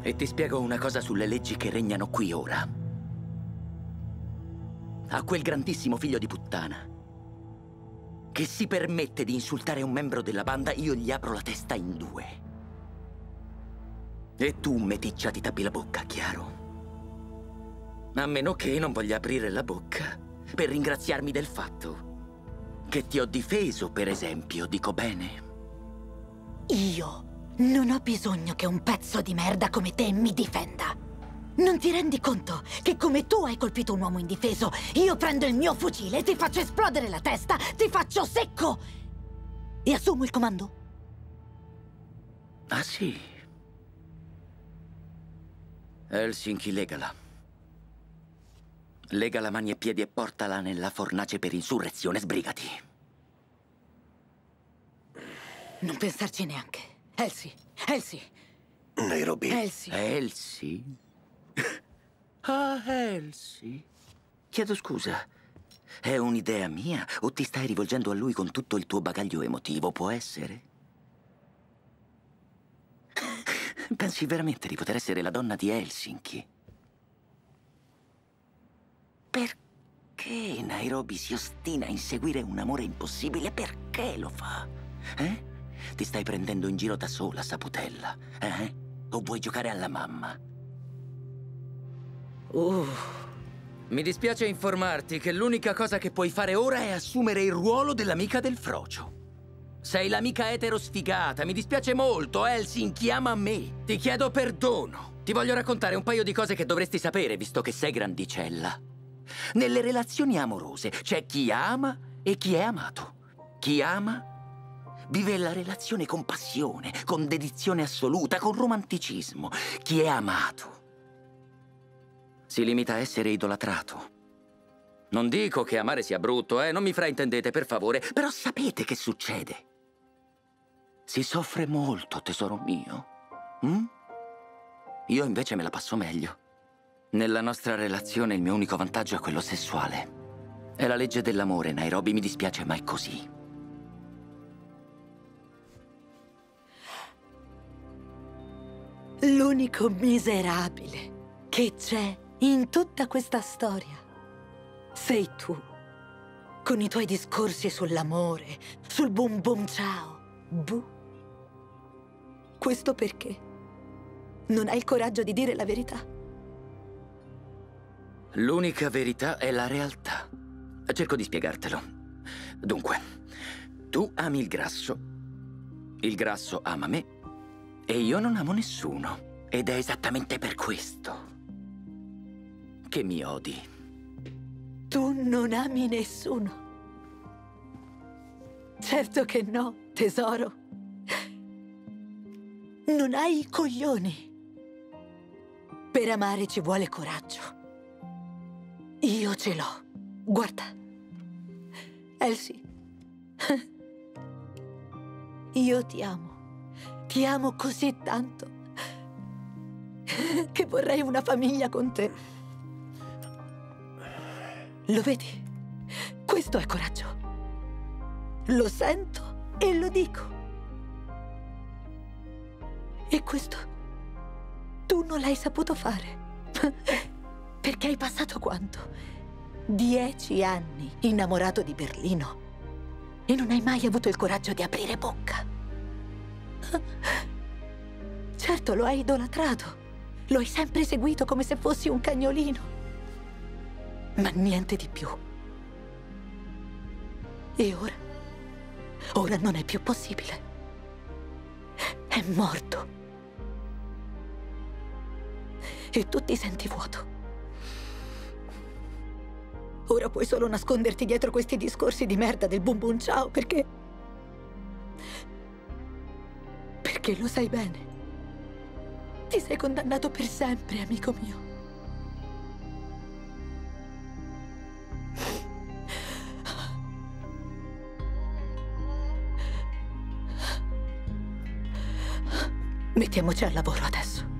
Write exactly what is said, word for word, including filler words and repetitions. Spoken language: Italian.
E ti spiego una cosa sulle leggi che regnano qui ora. A quel grandissimo figlio di puttana che si permette di insultare un membro della banda, io gli apro la testa in due. E tu, meticcia, ti tappi la bocca, chiaro? A meno che non voglia aprire la bocca per ringraziarmi del fatto che ti ho difeso, per esempio, dico bene? Io non ho bisogno che un pezzo di merda come te mi difenda. Non ti rendi conto che come tu hai colpito un uomo indifeso, io prendo il mio fucile, ti faccio esplodere la testa, ti faccio secco e assumo il comando? Ah, sì? Helsinki, legala. Legala mani e piedi e portala nella fornace per insurrezione, sbrigati. Non pensarci neanche. Elsie, Elsie. Nairobi. Elsie. Elsie? Ah, Elsie. Chiedo scusa. È un'idea mia o ti stai rivolgendo a lui con tutto il tuo bagaglio emotivo? Può essere? Pensi veramente di poter essere la donna di Helsinki? Perché Nairobi si ostina a inseguire un amore impossibile? Perché lo fa? Eh? Ti stai prendendo in giro da sola, saputella, eh? O vuoi giocare alla mamma? Uh, mi dispiace informarti che l'unica cosa che puoi fare ora è assumere il ruolo dell'amica del frocio. Sei l'amica etero sfigata, mi dispiace molto, Helsinki, chiama me. Ti chiedo perdono. Ti voglio raccontare un paio di cose che dovresti sapere, visto che sei grandicella. Nelle relazioni amorose c'è chi ama e chi è amato. Chi ama vive la relazione con passione, con dedizione assoluta, con romanticismo. Chi è amato si limita a essere idolatrato. Non dico che amare sia brutto, eh? Non mi fraintendete, per favore. Però sapete che succede? Si soffre molto, tesoro mio. Mm? Io invece me la passo meglio. Nella nostra relazione il mio unico vantaggio è quello sessuale. È la legge dell'amore, Nairobi, mi dispiace, ma è così. L'unico miserabile che c'è in tutta questa storia sei tu, con i tuoi discorsi sull'amore, sul boom boom ciao. Buh. Questo perché non hai il coraggio di dire la verità. L'unica verità è la realtà. Cerco di spiegartelo. Dunque, tu ami il grasso, il grasso ama me e io non amo nessuno. Ed è esattamente per questo che mi odi. Tu non ami nessuno. Certo che no, tesoro. Non hai i coglioni. Per amare ci vuole coraggio. Io ce l'ho. Guarda. Elsie. Io ti amo. Ti amo così tanto che vorrei una famiglia con te. Lo vedi? Questo è coraggio. Lo sento e lo dico. E questo tu non l'hai saputo fare. Perché hai passato quanto? Dieci anni innamorato di Berlino e non hai mai avuto il coraggio di aprire bocca. Certo, lo hai idolatrato. Lo hai sempre seguito come se fossi un cagnolino. Ma niente di più. E ora? Ora non è più possibile. È morto. E tu ti senti vuoto. Ora puoi solo nasconderti dietro questi discorsi di merda del boom boom ciao, perché... Perché lo sai bene. Ti sei condannato per sempre, amico mio. Mettiamoci al lavoro adesso.